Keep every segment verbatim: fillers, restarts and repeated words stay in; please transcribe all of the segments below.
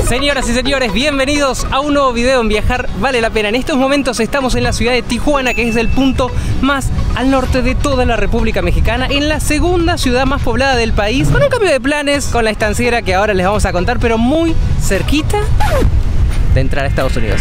Señoras y señores, bienvenidos a un nuevo video en Viajar Vale la Pena. En estos momentos estamos en la ciudad de Tijuana, que es el punto más al norte de toda la República Mexicana, en la segunda ciudad más poblada del país, con un cambio de planes con la estanciera que ahora les vamos a contar, pero muy cerquita de entrar a Estados Unidos.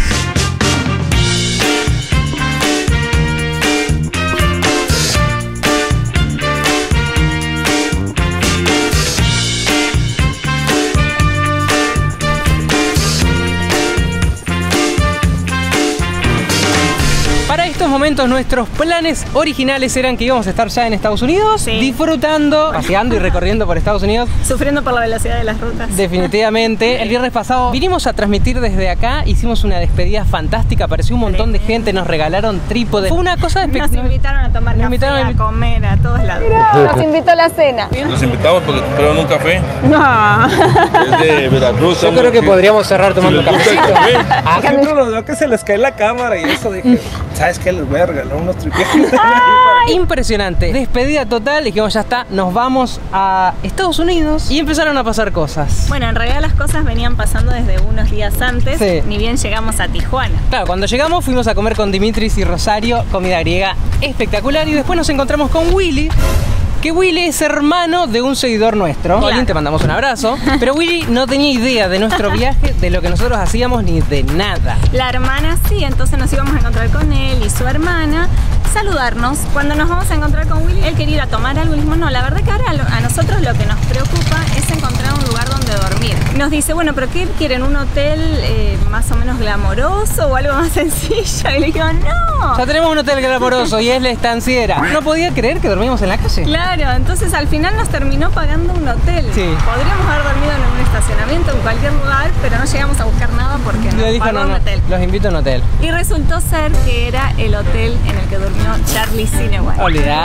Para estos momentos nuestros planes originales eran que íbamos a estar ya en Estados Unidos, sí, disfrutando, paseando y recorriendo por Estados Unidos. Sufriendo por la velocidad de las rutas. Definitivamente. El viernes pasado vinimos a transmitir desde acá, hicimos una despedida fantástica, apareció un montón de gente, nos regalaron trípodes. Fue una cosa espectacular. Nos invitaron a tomar nos café, a, a comer, a todos lados. Nos invitó a la cena. Nos invitamos porque compraron un café. No. Es de Veracruz. Yo creo que podríamos cerrar tomando si café. Ah, siempre los veo que se les cae la cámara y eso dije, ¿sabes qué? Les voy a regalar unos tripies. Impresionante. Despedida total. Dijimos, ya está, nos vamos a Estados Unidos. Y empezaron a pasar cosas. Bueno, en realidad las cosas venían pasando desde unos días antes, sí, ni bien llegamos a Tijuana. Claro, cuando llegamos fuimos a comer con Dimitris y Rosario, comida griega espectacular. Y después nos encontramos con Willy, que Willy es hermano de un seguidor nuestro. Claro. Olin, te mandamos un abrazo. Pero Willy no tenía idea de nuestro viaje, de lo que nosotros hacíamos, ni de nada. La hermana sí, entonces nos íbamos a encontrar con él y su hermana, saludarnos. Cuando nos vamos a encontrar con Willy, él quería ir a tomar algo y dijimos, no, la verdad que ahora a nosotros lo que nos preocupa es encontrar un lugar donde dormir. Nos dice, bueno, pero ¿qué quieren? ¿Un hotel eh, más o menos glamoroso o algo más sencillo? Y le dijimos, no. Ya tenemos un hotel glamoroso y es la estanciera. No podía creer que dormíamos en la calle. Claro, entonces al final nos terminó pagando un hotel. Sí. Podríamos haber dormido en un estacionamiento, en cualquier lugar, pero no llegamos a buscar nada porque nos dijo, pagó no, un no, hotel. Los invito a un hotel. Y resultó ser que era el hotel en el que durmió Charlie Cineway.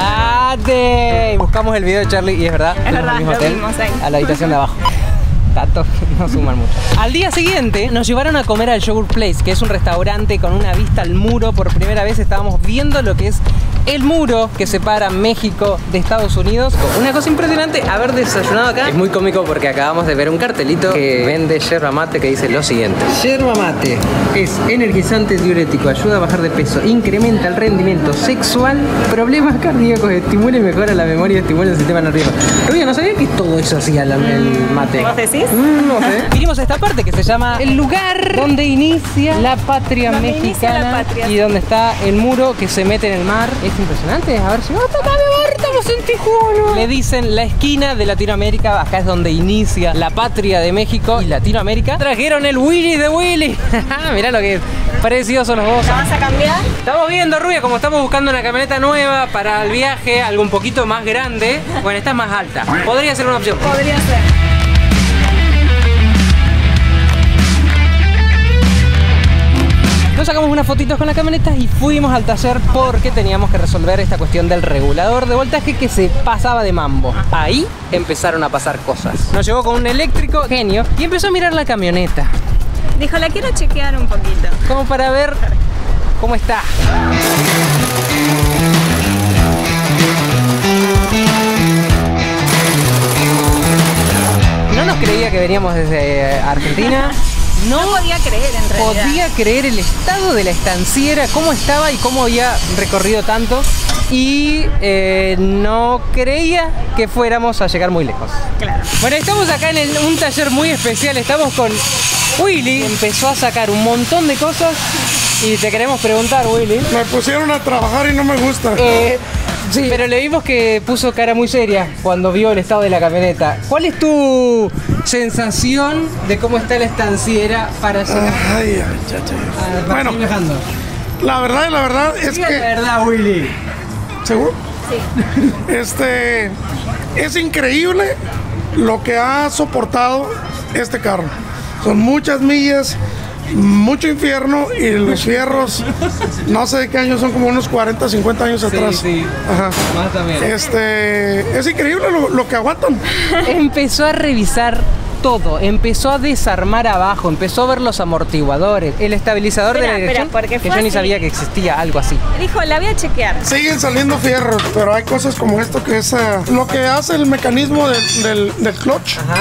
¡Olvídate! Buscamos el video de Charlie y es verdad. Es verdad, mismo lo hotel, vimos ahí. a la habitación de abajo. Datos no suman mucho. Al día siguiente nos llevaron a comer al Yogurt Place, que es un restaurante con una vista al muro. Por primera vez estábamos viendo lo que es el muro que separa México de Estados Unidos. Una cosa impresionante, haber desayunado acá. Es muy cómico porque acabamos de ver un cartelito que vende yerba mate que dice lo siguiente: yerba mate es energizante, diurético, ayuda a bajar de peso, incrementa el rendimiento sexual, problemas cardíacos, estimula y mejora la memoria, estimula el sistema nervioso. Rubio, no sabía que todo eso hacía el mate. ¿Vos decís? Mm, no sé. Vinimos a esta parte que se llama el lugar donde inicia la patria donde mexicana la patria. Y donde está el muro que se mete en el mar. Es impresionante. A ver si no, estamos en Tijuana. Le dicen la esquina de Latinoamérica. Acá es donde inicia la patria de México y Latinoamérica. Trajeron el Willy de Willy. Mirá lo que es. Preciosos los dos. ¿La vas a cambiar? Estamos viendo, Rubia, como estamos buscando una camioneta nueva para el viaje, algo un poquito más grande. Bueno, esta es más alta. Podría ser una opción. Podría ser. Nos sacamos unas fotitos con la camioneta y fuimos al taller porque teníamos que resolver esta cuestión del regulador de voltaje que se pasaba de mambo. Ahí empezaron a pasar cosas. Nos llevó con un eléctrico genio y empezó a mirar la camioneta. Dijo, la quiero chequear un poquito. Como para ver cómo está. No nos creía que veníamos desde Argentina. No, no podía creer en realidad. Podía creer el estado de la estanciera, cómo estaba y cómo había recorrido tanto. Y eh, no creía que fuéramos a llegar muy lejos. Claro. Bueno, estamos acá en el, un taller muy especial. Estamos con Willy. Empezó a sacar un montón de cosas y te queremos preguntar, Willy. Me pusieron a trabajar y no me gusta. Eh, sí, pero le vimos que puso cara muy seria cuando vio el estado de la camioneta. ¿Cuál es tu sensación de cómo está la estanciera para llegar? Ay, ay, ay, ay. A, para Bueno, seguir viajando? La verdad, la verdad es Diga que... la verdad, Willy. ¿Seguro? Sí. Este... Es increíble lo que ha soportado este carro. Son muchas millas, mucho infierno y los fierros, no sé de qué años, son como unos cuarenta, cincuenta años atrás. Sí, sí. Ajá. Más también. Este, es increíble lo, lo que aguantan. Empezó a revisar todo, empezó a desarmar abajo, empezó a ver los amortiguadores, el estabilizador Espera, de la dirección, espera, porque que fue yo ni así. sabía que existía algo así. Dijo, la voy a chequear. Siguen saliendo fierros, pero hay cosas como esto que es uh, lo que hace el mecanismo del, del, del clutch. Ajá.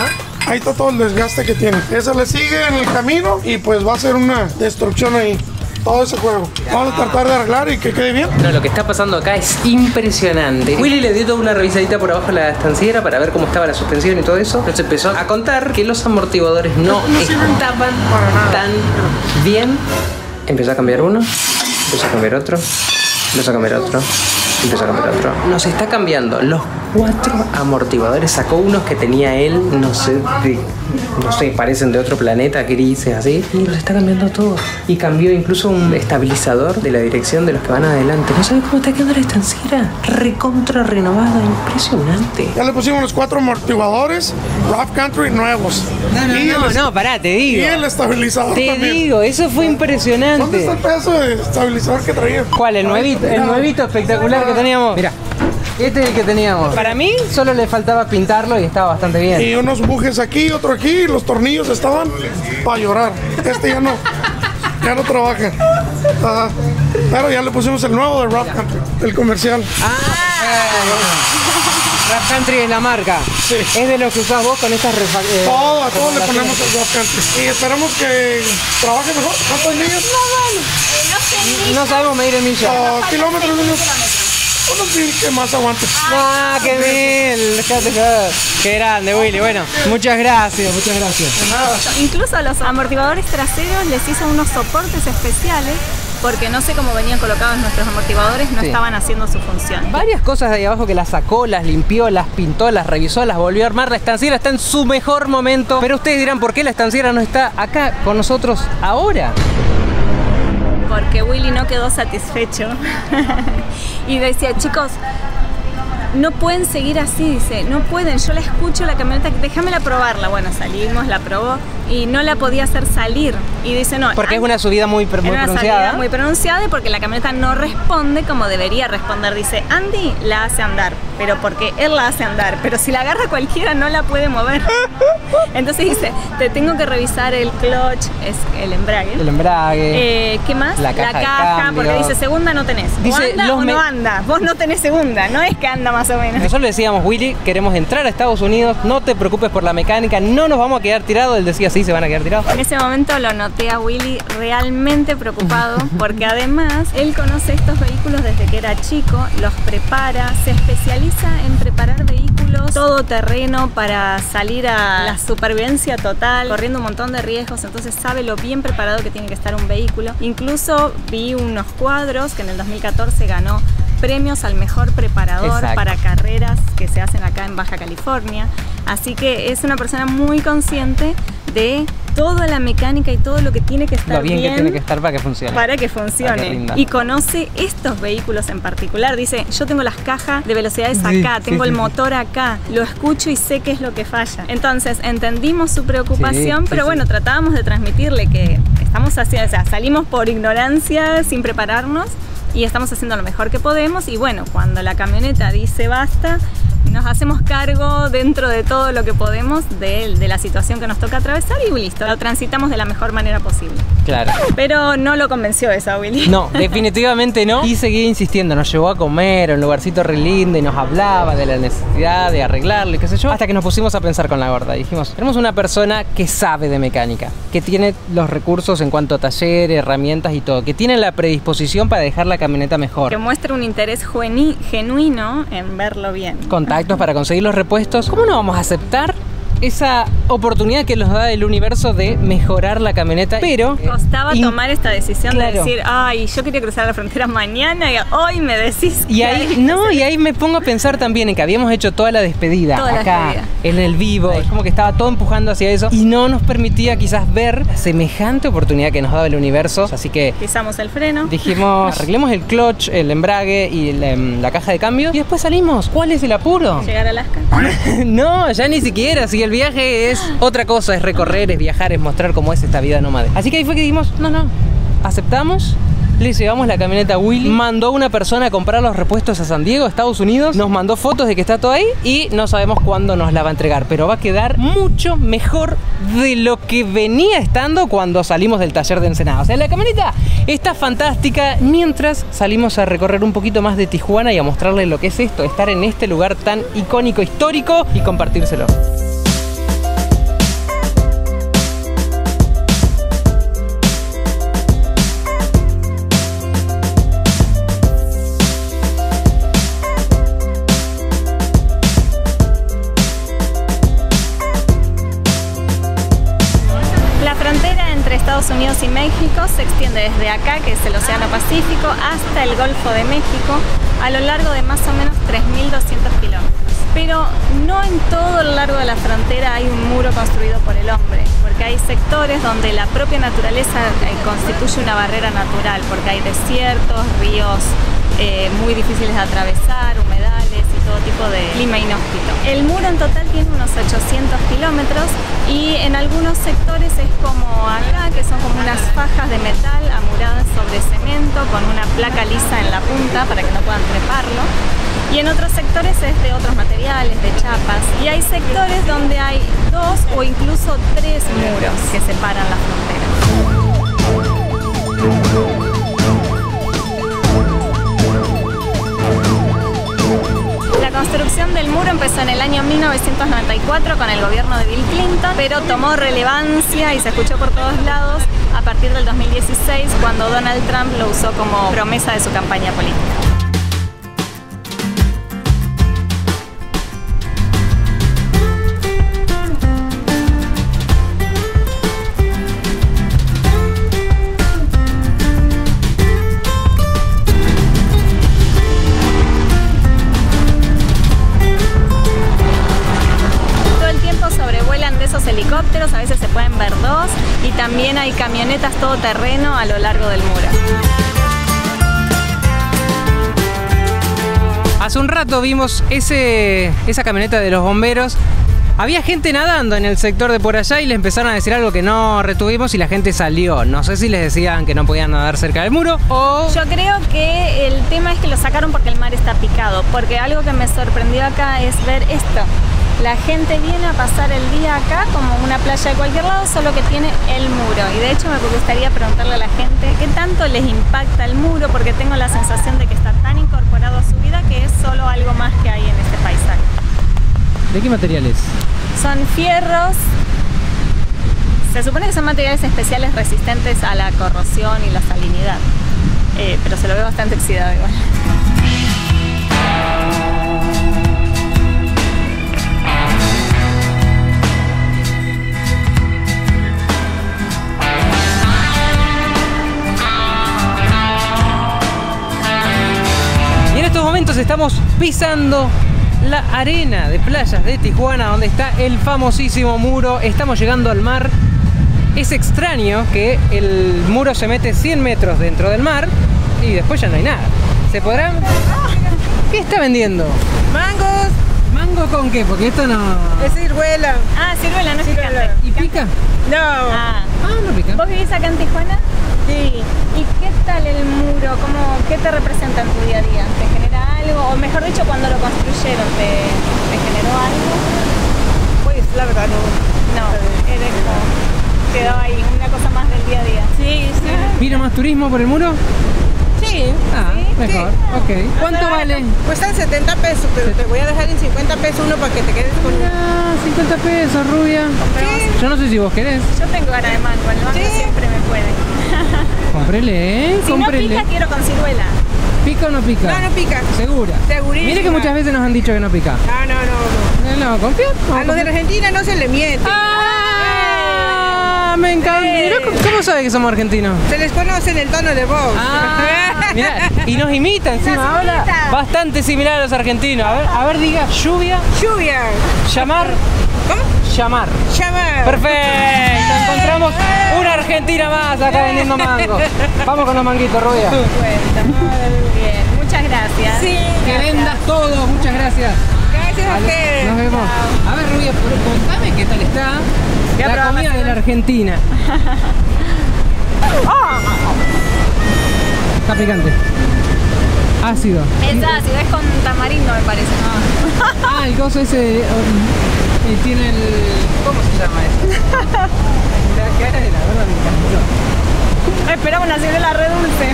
Ahí está todo el desgaste que tiene. Eso le sigue en el camino y pues va a ser una destrucción ahí. Todo ese juego. Vamos a tratar de arreglar y que quede bien. No, lo que está pasando acá es impresionante. Willy le dio toda una revisadita por abajo a la estanciera para ver cómo estaba la suspensión y todo eso. Entonces empezó a contar que los amortiguadores no, no estaban tan bien. Empezó a cambiar uno, empezó a cambiar otro, empezó a cambiar otro, empezó a cambiar otro. Nos está cambiando los cuatro amortiguadores. Sacó unos que tenía él, no sé, de, no sé, parecen de otro planeta, grises así. Y los está cambiando todo. Y cambió incluso un estabilizador de la dirección de los que van adelante. ¿No sabes cómo está quedando la estanciera? Recontra renovada, impresionante. Ya le pusimos los cuatro amortiguadores Rough Country nuevos. No, no, y no, el, no, pará, te digo. Y el estabilizador Te también. digo, eso fue impresionante. ¿Dónde está el pedazo de estabilizador que traía? ¿Cuál? El nuevito, el nuevito espectacular que teníamos. Mira, este es el que teníamos. Para mí solo le faltaba pintarlo y estaba bastante bien. Y unos bujes aquí, otro aquí, y los tornillos estaban para llorar. Este ya no, ya no trabaja. Ajá. Pero ya le pusimos el nuevo de Rough Country, el comercial. Ah, Rough Country es la marca. Sí. Es de los que usás vos con estas refa eh, Todo, a todos le ponemos el Rough Country. Y esperamos que trabaje mejor. ¿Cuántos millas? No sabemos medir en millas. Oh, kilómetros, unos, unos mil que más aguante. Ah, qué bien. Dejate joder. Qué grande, Willy. Bueno, muchas gracias, muchas gracias. Incluso a los amortiguadores traseros les hizo unos soportes especiales porque no sé cómo venían colocados nuestros amortiguadores, no Sí. estaban haciendo su función. Varias cosas de ahí abajo que las sacó, las limpió, las pintó, las revisó, las volvió a armar. La estanciera está en su mejor momento. Pero ustedes dirán, ¿por qué la estanciera no está acá con nosotros ahora? Porque Willy no quedó satisfecho y decía, chicos, no pueden seguir así, dice, no pueden, yo la escucho la camioneta, déjamela probarla. Bueno, salimos, la probó y no la podía hacer salir. Y dice, no. Porque es una subida muy, muy Era una pronunciada. salida muy pronunciada y porque la camioneta no responde como debería responder. Dice, Andy la hace andar, pero porque él la hace andar. Pero si la agarra cualquiera no la puede mover. Entonces dice, te tengo que revisar el clutch, es el embrague. El embrague. Eh, ¿Qué más? La caja de cambio. Porque dice, segunda no tenés. Dice, o anda los o me- no anda. Vos no tenés segunda, no es que anda más o menos. Nosotros le decíamos, Willy, queremos entrar a Estados Unidos, no te preocupes por la mecánica, no nos vamos a quedar tirados. Él decía, sí, se van a quedar tirados. En ese momento lo noté a Willy realmente preocupado porque además él conoce estos vehículos desde que era chico, los prepara, se especializa en preparar vehículos todoterreno para salir a la supervivencia total, corriendo un montón de riesgos, entonces sabe lo bien preparado que tiene que estar un vehículo. Incluso vi unos cuadros que en el dos mil catorce ganó premios al mejor preparador Exacto. para carreras que se hacen acá en Baja California. Así que es una persona muy consciente de toda la mecánica y todo lo que tiene que estar Lo bien, que tiene que estar para que funcione. para que Para que funcione. rinda. Y conoce estos vehículos en particular. Dice, yo tengo las cajas de velocidades Sí, acá, sí, tengo sí, el sí. motor acá, lo escucho y sé qué es lo que falla. Entonces entendimos su preocupación, Sí, sí, pero sí. bueno, tratábamos de transmitirle que estamos haciendo, o sea, salimos por ignorancia, sin prepararnos, y estamos haciendo lo mejor que podemos. Y bueno, cuando la camioneta dice basta, nos hacemos cargo dentro de todo lo que podemos de, de la situación que nos toca atravesar y listo, lo transitamos de la mejor manera posible. Claro. Pero no lo convenció esa Willy. No, definitivamente no. Y seguía insistiendo, nos llevó a comer a un lugarcito re lindo y nos hablaba de la necesidad de arreglarle, qué sé yo, hasta que nos pusimos a pensar con la gorda. Dijimos, tenemos una persona que sabe de mecánica, que tiene los recursos en cuanto a taller, herramientas y todo, que tiene la predisposición para dejar la camioneta mejor. Que muestra un interés jueni- genuino en verlo bien. Contactos para conseguir los repuestos. ¿Cómo no vamos a aceptar esa oportunidad que nos da el universo de mejorar la camioneta? Pero Costaba in- tomar esta decisión Claro. de decir, ay, yo quería cruzar la frontera mañana y hoy me decís Y que ahí, hay que no, hacer y ahí me pongo a pensar también en que habíamos hecho toda la despedida Toda la acá, despedida. en el vivo. Es como que estaba todo empujando hacia eso y no nos permitía quizás ver la semejante oportunidad que nos daba el universo. Así que pisamos el freno. dijimos, arreglemos el clutch, el embrague y la, la caja de cambio y después salimos. ¿Cuál es el apuro? Llegar a Alaska. No, ya ni siquiera. Si el viaje es otra cosa, es recorrer, es viajar, es mostrar cómo es esta vida nómade. Así que ahí fue que dijimos, no, no, aceptamos. Le llevamos la camioneta a Willy, mandó una persona a comprar los repuestos a San Diego, Estados Unidos, nos mandó fotos de que está todo ahí y no sabemos cuándo nos la va a entregar, pero va a quedar mucho mejor de lo que venía estando cuando salimos del taller de Ensenada. O sea, la camioneta está fantástica mientras salimos a recorrer un poquito más de Tijuana y a mostrarle lo que es esto, estar en este lugar tan icónico, histórico y compartírselo. frontera entre Estados Unidos y México se extiende desde acá, que es el Océano Pacífico, hasta el Golfo de México, a lo largo de más o menos tres mil doscientos kilómetros. Pero no en todo el largo de la frontera hay un muro construido por el hombre, porque hay sectores donde la propia naturaleza eh, constituye una barrera natural, porque hay desiertos, ríos eh, muy difíciles de atravesar, humedales y todo tipo de clima inhóspito. El muro en total tiene unos ochocientos kilómetros y en algunos sectores es como acá, que son como unas fajas de metal amuradas sobre cemento con una placa lisa en la punta para que no puedan treparlo. Y en otros sectores es de otros materiales, de chapas. Y hay sectores donde hay dos o incluso tres muros que separan la frontera. La construcción del muro empezó en el año mil novecientos noventa y cuatro con el gobierno de Bill Clinton, pero tomó relevancia y se escuchó por todos lados a partir del dos mil dieciséis, cuando Donald Trump lo usó como promesa de su campaña política. Helicópteros, a veces se pueden ver dos, y también hay camionetas todoterreno a lo largo del muro. Hace un rato vimos ese, esa camioneta de los bomberos. Había gente nadando en el sector de por allá y les empezaron a decir algo que no retuvimos y la gente salió. No sé si les decían que no podían nadar cerca del muro o... Yo creo que el tema es que lo sacaron porque el mar está picado. Porque algo que me sorprendió acá es ver esto. La gente viene a pasar el día acá como una playa de cualquier lado, solo que tiene el muro. Y de hecho me gustaría preguntarle a la gente qué tanto les impacta el muro, porque tengo la sensación de que está tan incorporado a su vida que es solo algo más que hay en este paisaje. ¿De qué materiales? Son fierros. Se supone que son materiales especiales resistentes a la corrosión y la salinidad. Eh, pero se lo ve bastante oxidado igual. Estamos pisando la arena de playas de Tijuana, donde está el famosísimo muro. Estamos llegando al mar. Es extraño que el muro se mete cien metros dentro del mar y después ya no hay nada. ¿Se podrán? ¿Qué está vendiendo? Mangos. ¿Mango con qué? Porque esto no... Es ciruela. Ah, ciruela, no es picante. ¿Y pica? No. Ah. Ah, no pica. ¿Vos vivís acá en Tijuana? Sí. ¿Y qué tal el muro? ¿Cómo, ¿Qué te representa en tu día a día? ¿Te genera algo? O mejor dicho, cuando lo construyeron, ¿te, te generó algo? Pues la verdad no. No, eres como... quedó ahí, una cosa más del día a día. Sí, sí. ¿Vino más turismo por el muro? Sí. Ah, ¿Sí? mejor. Sí. Ok. ¿Cuánto O sea, vale? Cuestan setenta pesos, pero te voy a dejar en cincuenta pesos uno para que te quedes con uno. Ah, cincuenta pesos, rubia. Sí. Yo no sé si vos querés. Yo tengo gana de mango, el mango Sí. siempre me puede. Cómprele, ¿eh? Si Cómprele. no pica, quiero con ciruela. ¿Pica o no pica? No, no pica. ¿Segura? Segurísima. Mire que muchas veces nos han dicho que no pica. No, no, no, No, no, ¿confía? no. A los de Argentina no se le miente. ¡Ah! Me encanta. Mirá, ¿cómo sabe que somos argentinos? Se les conoce en el tono de voz. Ah, mirá, y nos imita encima. Nos Habla imita. bastante similar a los argentinos. A ver, a ver, diga lluvia, Lluvia. llamar, ¿Cómo? llamar. Llama. Perfecto, encontramos una argentina más acá vendiendo mango. Vamos con los manguitos, Rubia. Cuenta, muy bien. Muchas gracias. Sí. Que vendas todo, muchas gracias. Gracias a Vale, ustedes. nos vemos. A ver, Rubia, contame qué tal está Ya la probamos comida de la Argentina. Está picante. Ácido. Es ácido, es con tamarindo me parece, ¿no? Ah, el coso ese um, eh, tiene el... ¿Cómo se llama eso? La cara de la verdad me encantó. Esperamos una ciruela re dulce.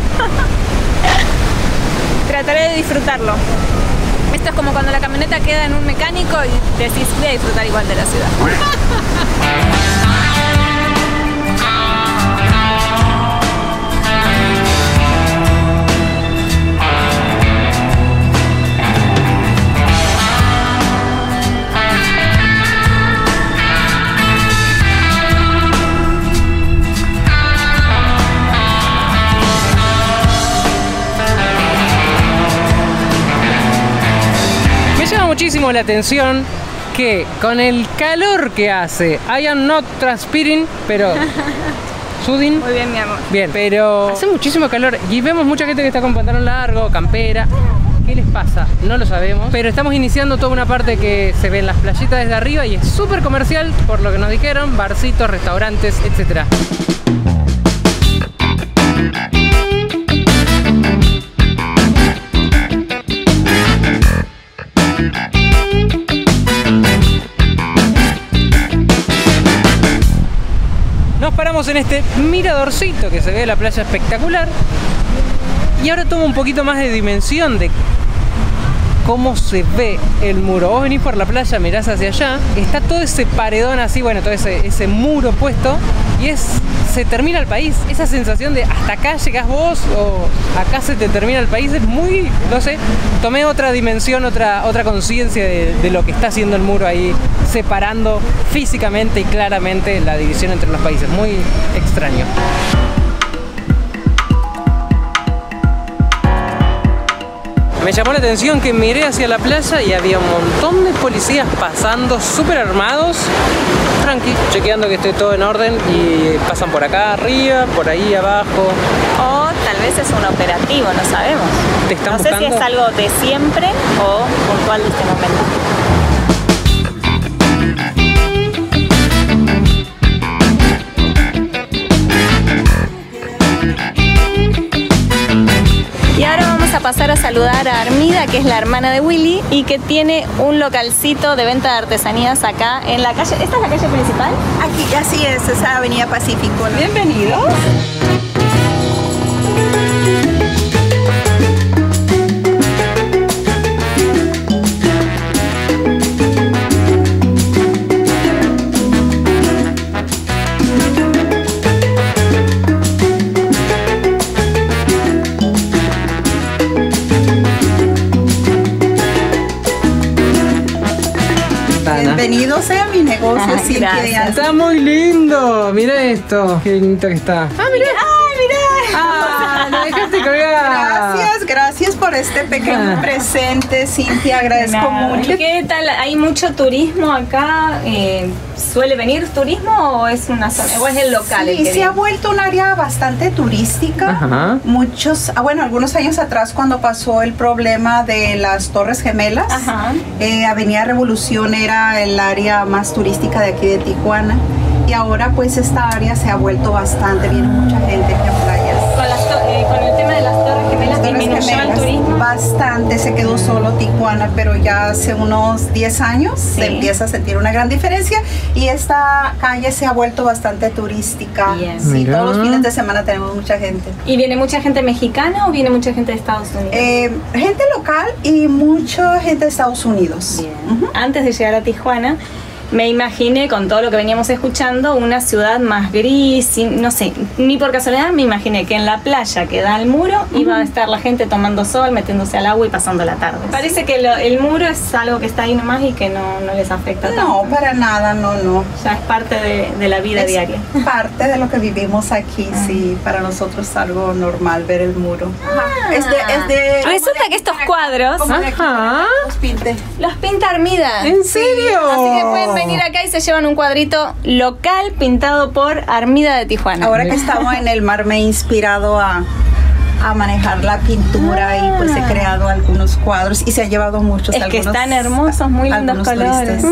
Trataré de disfrutarlo. Esto es como cuando la camioneta queda en un mecánico y decís, voy a disfrutar igual de la ciudad. muchísimo la atención que con el calor que hace, I am not transpiring, pero... Sudin. Muy bien, mi amor. Bien, pero hace muchísimo calor y vemos mucha gente que está con pantalón largo, campera. ¿Qué les pasa? No lo sabemos, pero estamos iniciando toda una parte que se ven las playitas desde arriba y es súper comercial, por lo que nos dijeron, barcitos, restaurantes, etcétera. Nos paramos en este miradorcito que se ve la playa espectacular y ahora toma un poquito más de dimensión de cómo se ve el muro. Vos venís por la playa, mirás hacia allá, está todo ese paredón así, bueno, todo ese, ese muro puesto y es, se termina el país. Esa sensación de hasta acá llegás vos o acá se te termina el país es muy, no sé, tomé otra dimensión, otra, otra conciencia de, de lo que está haciendo el muro ahí, separando físicamente y claramente la división entre los países. Muy extraño. Me llamó la atención que miré hacia la playa y había un montón de policías pasando súper armados, tranqui, chequeando que esté todo en orden y pasan por acá arriba, por ahí abajo. O tal vez es un operativo, no sabemos. ¿Te están no sé buscando? si es algo de siempre o puntual de este momento. Y ahora vamos a pasar a saludar a Armida, que es la hermana de Willy y que tiene un localcito de venta de artesanías acá en la calle. ¿Esta es la calle principal? Aquí, así es, esa Avenida Pacífico. ¿No? Bienvenidos. Bienvenido sea mi negocio, Ah, Cintia. gracias. Está muy lindo, mira esto, qué bonito que está. Ah, mira. ¡Ay, mira! Ah, lo dejaste colgar. Gracias, gracias por este pequeño Ah. presente, Cintia. Agradezco Nada. mucho. ¿Y qué tal? ¿Hay mucho turismo acá? Eh, ¿Suele venir turismo o es una zona? ¿O es el local? el Sí, que se ha viene? vuelto un área bastante turística. Ajá. Muchos, ah, bueno, algunos años atrás cuando pasó el problema de las Torres Gemelas, Ajá. eh, Avenida Revolución era el área más turística de aquí de Tijuana y ahora pues esta área se ha vuelto bastante, viene mucha gente aquí a playas. Con, las to- eh, con el tema de las torres gemelas, Torres disminuyó el Gemelas, turismo. bastante, se quedó solo Tijuana, pero ya hace unos diez años Sí. se empieza a sentir una gran diferencia y esta calle se ha vuelto bastante turística. Bien. Sí, Mira. todos los fines de semana tenemos mucha gente. ¿Y viene mucha gente mexicana o viene mucha gente de Estados Unidos? Eh, gente local y mucha gente de Estados Unidos. Bien. Ujú. Antes de llegar a Tijuana, me imaginé, con todo lo que veníamos escuchando, una ciudad más gris, sin- no sé, ni por casualidad me imaginé que en la playa que da al muro iba a estar la gente tomando sol, metiéndose al agua y pasando la tarde. Parece que lo- el muro es algo que está ahí nomás y que no, no les afecta tanto. No, para nada, no, no. Ya es parte de, de la vida Es diaria. parte de lo que vivimos aquí, sí. Para nosotros es algo normal ver el muro. Ajá. Es de, es de, Resulta que estos cuadros como de aquí, Ajá. los pinte. los pinta Armida. ¿En serio? Así que pueden venir acá y se llevan un cuadrito local pintado por Armida de Tijuana. Ahora que estamos en el mar me he inspirado a, a manejar la pintura y pues he creado algunos cuadros y se han llevado muchos. Es que algunos- están hermosos, muy lindos algunos colores. turistas.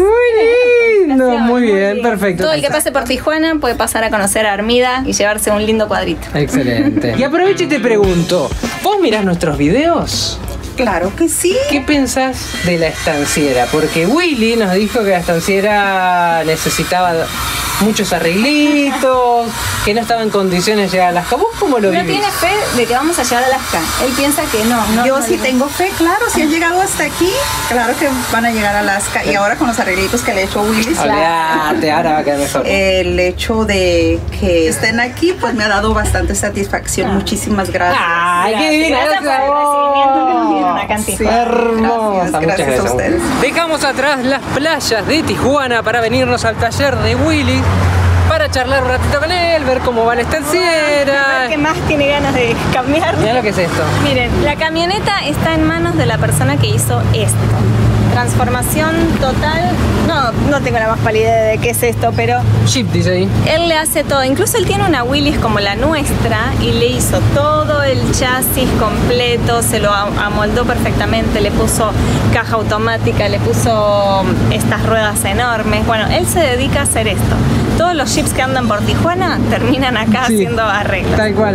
Muy lindo, muy bien, perfecto. Todo el que pase por Tijuana puede pasar a conocer a Armida y llevarse un lindo cuadrito. Excelente. Y aprovecho y te pregunto, ¿vos mirás nuestros videos? Claro que sí. ¿Qué pensás de la estanciera? Porque Willy nos dijo que la estanciera necesitaba muchos arreglitos, que no estaba en condiciones de llegar a Alaska. ¿Vos cómo lo No vivís? tiene fe de que vamos a llegar a Alaska. Él piensa que no. no Yo no, sí no. tengo fe, claro, si han llegado hasta aquí, claro que van a llegar a Alaska. Y ahora con los arreglitos que le he hecho a Willy, Olvídate, ahora va a quedar mejor. el hecho de que estén aquí, pues me ha dado bastante satisfacción. Muchísimas gracias. ¡Ay, qué divina! Gracias por el recibimiento que nos dieron acá en Sí, Tijuana. hermosa. Gracias, Muchas gracias a gracias. ustedes. Dejamos atrás las playas de Tijuana para venirnos al taller de Willy para charlar un ratito con él, ver cómo va la estanciera. ¿Qué más tiene ganas de cambiar? Mira lo que es esto. Miren, la camioneta está en manos de la persona que hizo esto. transformación total. No, no tengo la más pálida idea de qué es esto, pero Jeep dice ahí. él le hace todo. Incluso él tiene una Willys como la nuestra y le hizo todo el chasis completo, se lo amoldó perfectamente, le puso caja automática, le puso estas ruedas enormes. Bueno, él se dedica a hacer esto. Todos los Jeeps que andan por Tijuana terminan acá Sí, haciendo arreglos. Tal cual.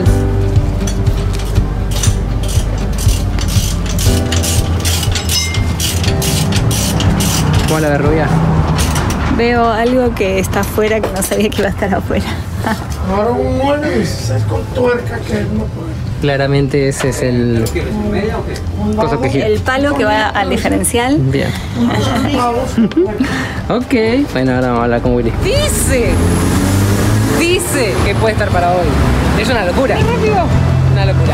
¿Cómo la de rubia? Veo algo que está afuera que no sabía que iba a estar afuera. Ahora un nueve dieciséis con tuerca que no puede. Claramente ese es el cosa que gira. El palo que va al diferencial. Bien. Ok. Bueno, ahora vamos a hablar con Willy. Dice, dice que puede estar para hoy. Es una locura. Una locura.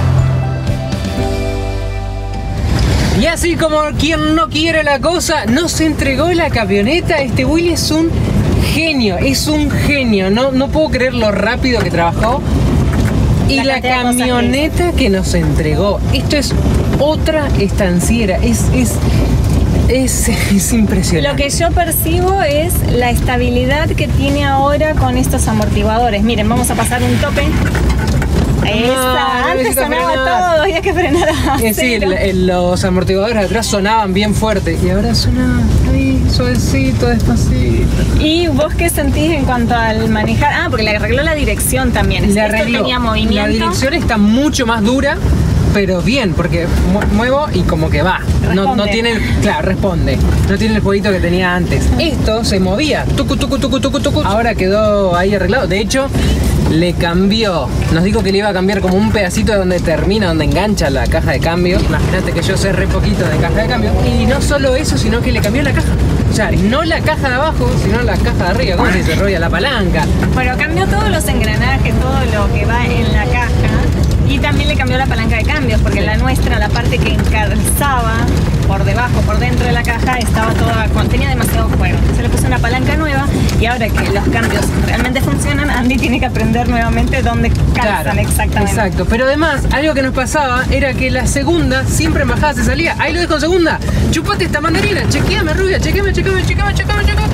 Y así como quien no quiere la cosa, nos entregó la camioneta. Este Willy es un genio, es un genio. No, no puedo creer lo rápido que trabajó. Y La la, cantidad de cosas que camioneta que nos entregó. Esto es otra estanciera. Es, es, es, es impresionante. Lo que yo percibo es la estabilidad que tiene ahora con estos amortiguadores. Miren, vamos a pasar un tope. Ahí No, está. no Antes necesito sonaba frenar. todo, había que frenar a Es decir, cero. el- los amortiguadores de atrás sonaban bien fuerte. Y ahora suena ahí, suavecito, despacito. ¿Y vos qué sentís en cuanto al manejar? Ah, porque le arregló la dirección también. Le Esto arregló. tenía La movimiento. dirección está mucho más dura, pero bien, porque mu- muevo y como que va. No, no Responde. tiene, el- claro, responde. No tiene el jueguito que tenía antes. Esto se movía, tucu, tucu, tucu, tucu, tucu. Ahora quedó ahí arreglado. De hecho, le cambió. Nos dijo que le iba a cambiar como un pedacito de donde termina, donde engancha la caja de cambio. Imagínate que yo sé re poquito de caja de cambio. Y no solo eso, sino que le cambió la caja. O sea, no la caja de abajo, sino la caja de arriba. ¿Cómo se dice? Rolla la palanca. Bueno, cambió todos los engranajes, todo lo que va en la caja. Y también le cambió la palanca de cambios, porque la nuestra, la parte que encalzaba por debajo, por dentro de la caja, estaba toda, tenía demasiado juego. Se le puso una palanca nueva y ahora que los cambios realmente funcionan, Andy tiene que aprender nuevamente dónde calzan exactamente. Exacto, pero además, algo que nos pasaba era que la segunda siempre en bajada se salía. Ahí lo dejo en segunda. Chupate esta mandarina, chequeame rubia, chequeame, chequeame, chequeame, chequeame, chequeame.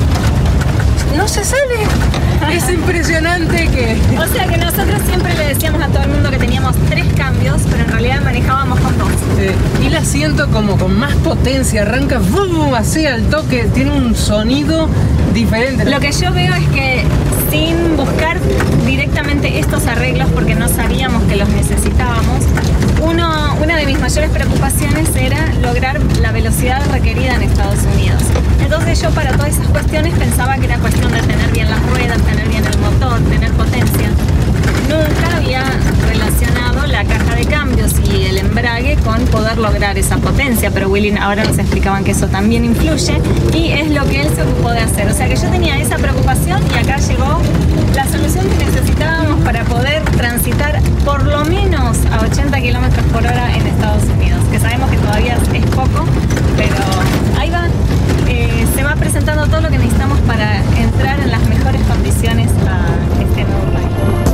No se sale. Es impresionante que... O sea que nosotros siempre le decíamos a todo el mundo que teníamos tres cambios, pero en realidad manejábamos con dos. Eh, y la siento como con más potencia, arranca ¡bum! Así al toque, tiene un sonido diferente. Lo que yo veo es que sin buscar directamente estos arreglos, porque no sabíamos que los necesitábamos, uno, una de mis mayores preocupaciones era lograr la velocidad requerida en Estados Unidos. Entonces yo para todas esas cuestiones pensaba que era cuestión de tener bien las ruedas, tener bien el motor, tener potencia. Nunca había relacionado la caja de cambios y el embrague con poder lograr esa potencia, pero Willy ahora nos explicaban que eso también influye y es lo que él se ocupó de hacer. O sea que yo tenía esa preocupación y acá llegó la solución que necesitábamos para poder transitar por lo menos a ochenta kilómetros por hora en Estados Unidos, que sabemos que todavía es poco, pero ahí va. Eh, se va presentando todo lo que necesitamos para entrar en las mejores condiciones a este nuevo país.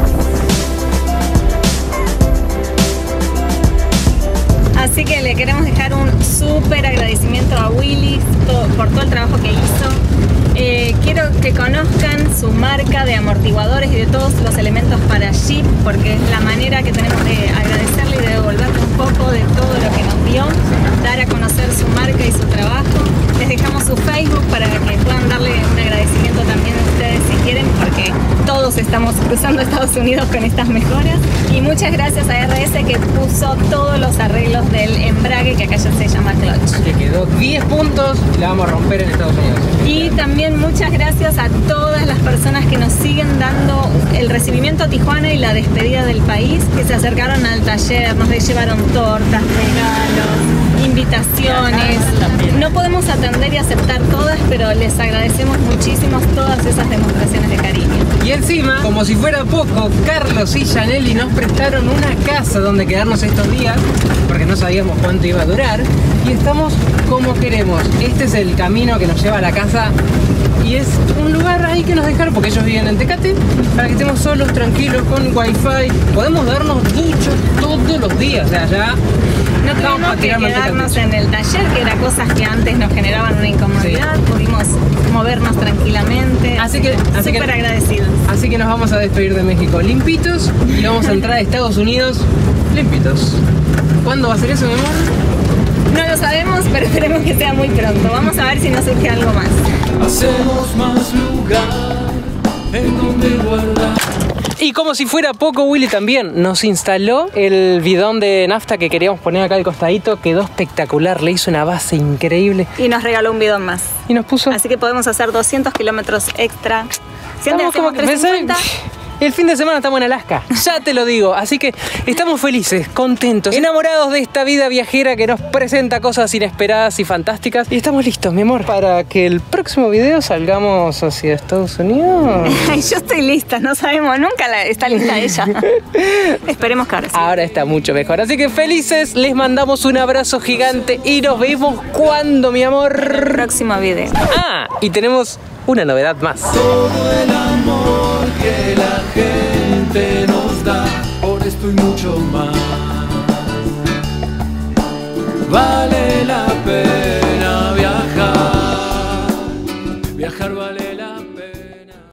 Así que le queremos dejar un súper agradecimiento a Willy todo, por todo el trabajo que hizo. Eh, quiero que conozcan su marca de amortiguadores y de todos los elementos para Jeep, porque es la manera que tenemos de agradecerle y de devolverle un poco de todo lo que nos dio, dar a conocer su marca y su trabajo. Les dejamos su Facebook para que puedan darle un agradecimiento también a ustedes si quieren, porque todos estamos cruzando Estados Unidos con estas mejoras. Y muchas gracias a R S que puso todos los arreglos del embrague, que acá ya se llama clutch. Le quedó diez puntos y la vamos a romper en Estados Unidos. Y también muchas gracias a todas las personas que nos siguen dando el recibimiento a Tijuana y la despedida del país, que se acercaron al taller, nos llevaron tortas, regalos, invitaciones. No podemos atender y aceptar todas, pero les agradecemos muchísimo todas esas demostraciones de cariño. Y encima, como si fuera poco, Carlos y Janelli nos prestaron una casa donde quedarnos estos días, porque no sabíamos cuánto iba a durar, y estamos como queremos. Este es el camino que nos lleva a la casa y es un lugar ahí que nos dejaron, porque ellos viven en Tecate, para que estemos solos, tranquilos, con wifi. Podemos darnos duchos todos los días, o sea, ya no tuvimos que quedarnos en el taller, que era cosas que antes nos generaban una incomodidad, sí. Pudimos movernos tranquilamente, así que así súper que, agradecidos. Así que nos vamos a despedir de México limpitos y vamos a entrar a Estados Unidos limpitos. ¿Cuándo va a ser eso, mi amor? No lo sabemos, pero esperemos que sea muy pronto. Vamos a ver si nos surge algo más. Hacemos más lugar en donde guardar. Y como si fuera poco, Willy también nos instaló el bidón de nafta que queríamos poner acá al costadito. Quedó espectacular, le hizo una base increíble. Y nos regaló un bidón más. Y nos puso... Así que podemos hacer doscientos kilómetros extra. Si antes Estamos como que trescientos cincuenta... El fin de semana estamos en Alaska, ya te lo digo. Así que estamos felices, contentos, enamorados de esta vida viajera que nos presenta cosas inesperadas y fantásticas. Y estamos listos, mi amor, para que el próximo video salgamos hacia Estados Unidos. Yo estoy lista, no sabemos, nunca la, está lista ella. Esperemos que ahora sí. Ahora está mucho mejor. Así que felices, les mandamos un abrazo gigante y nos vemos cuando, mi amor. En el próximo video. Ah, y tenemos una novedad más. Todo el amor que la gente nos da, por esto y mucho más, vale la